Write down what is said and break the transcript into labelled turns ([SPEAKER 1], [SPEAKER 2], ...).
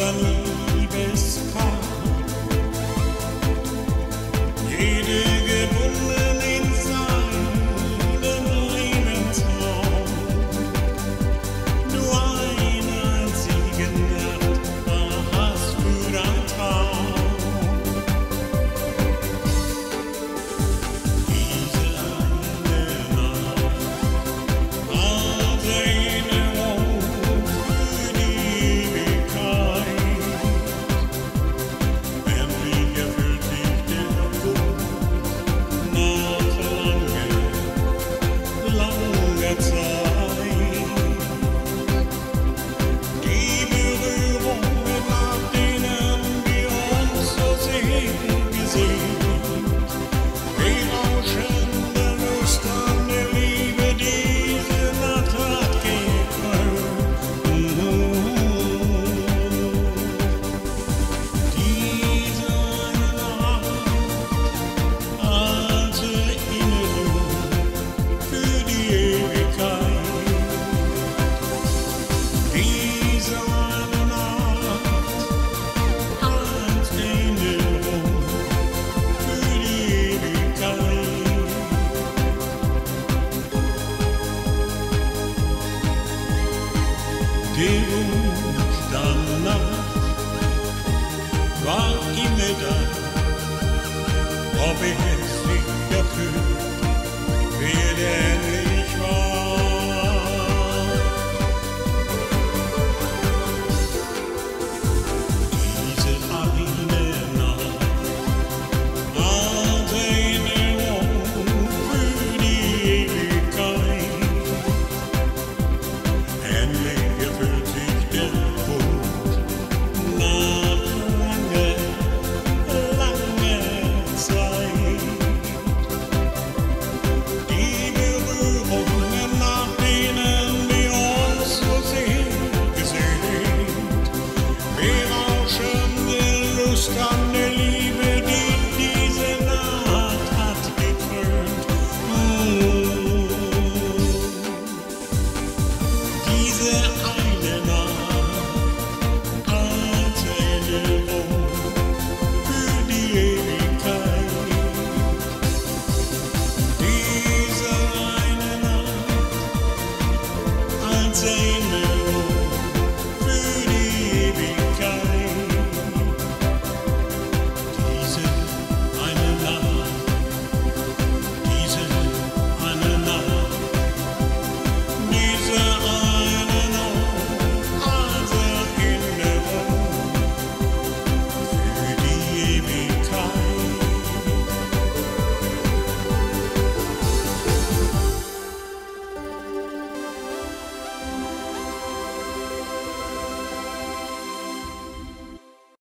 [SPEAKER 1] unser Liebespaar. Jede gebunden in seinem Lebensraum. Nur eine einzige Nacht war es für ein Traum. Diese eine Nacht als Erinnerung für die Ewigkeit. Endlich erfüllt sich der Wunsch nach langer Zeit. Die Berührungen, nach denen wir uns so sehr gesehnt, die rauschende Lust an der Liebe, diese Nacht hat gekrönt. Diese eine Nacht als Erinnerung für die Ewigkeit. Diese eine Nacht als Erinnerung für die Ewigkeit. Der Wunsch danach war immer da, ob ich es nicht erfüllt, werde endlich wahr. Diese eine Nacht als Erinnerung für die Ewigkeit. Endlich erfüllt sich der Wunsch nach langer Zeit. Die Berührungen, nach denen wir uns so sehr gesehnt, wir rauschende Lust an